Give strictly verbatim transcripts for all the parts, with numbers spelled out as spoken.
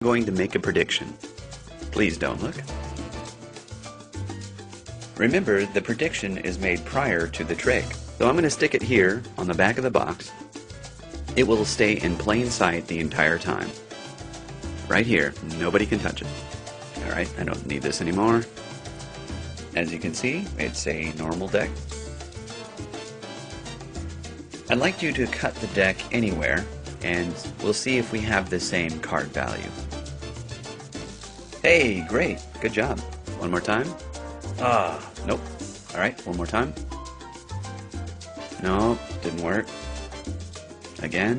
going to make a prediction. Please don't look. Remember, the prediction is made prior to the trick. So I'm going to stick it here on the back of the box. It will stay in plain sight the entire time. Right here. Nobody can touch it. Alright, I don't need this anymore. As you can see, it's a normal deck. I'd like you to cut the deck anywhere, and we'll see if we have the same card value. Hey, great. Good job. One more time. Ah, nope. Alright, one more time. Nope, didn't work. Again.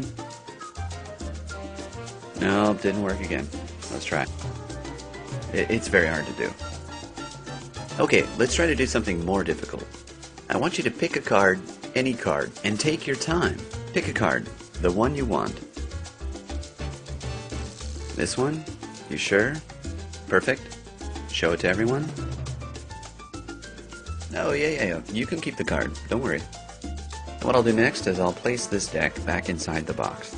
Nope, didn't work again. Let's try. It's very hard to do. Okay, let's try to do something more difficult. I want you to pick a card, any card, and take your time. Pick a card, the one you want. This one? You sure? Perfect. Show it to everyone. Oh, yeah, yeah, yeah. You can keep the card. Don't worry. What I'll do next is I'll place this deck back inside the box.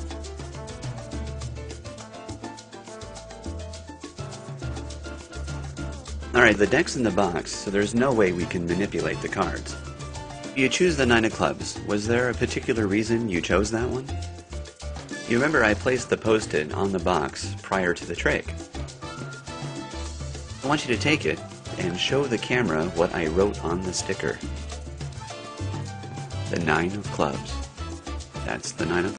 Alright, the deck's in the box, so there's no way we can manipulate the cards. You choose the nine of clubs. Was there a particular reason you chose that one? You remember I placed the post-it on the box prior to the trick. I want you to take it and show the camera what I wrote on the sticker. The nine of clubs. That's the nine of